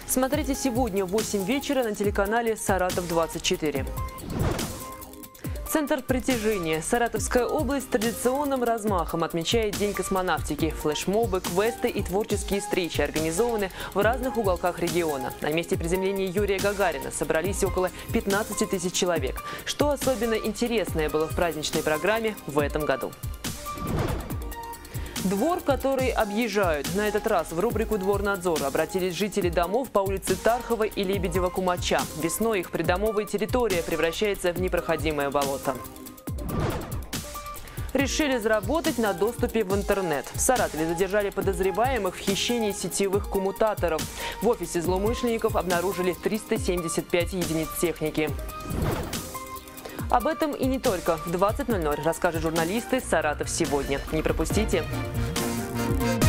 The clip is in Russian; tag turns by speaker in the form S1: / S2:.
S1: Смотрите сегодня в 8 вечера на телеканале «Саратов-24». Центр притяжения. Саратовская область с традиционным размахом отмечает День космонавтики. Флешмобы, квесты и творческие встречи организованы в разных уголках региона. На месте приземления Юрия Гагарина собрались около 15 тысяч человек. Что особенно интересное было в праздничной программе в этом году? Двор, который объезжают. На этот раз в рубрику «Дворнадзор» обратились жители домов по улице Тархова и Лебедева-Кумача. Весной их придомовая территория превращается в непроходимое болото. Решили заработать на доступе в интернет. В Саратове задержали подозреваемых в хищении сетевых коммутаторов. В офисе злоумышленников обнаружили 375 единиц техники. Об этом и не только. В 20:00 расскажут журналисты «Саратов сегодня». Не пропустите!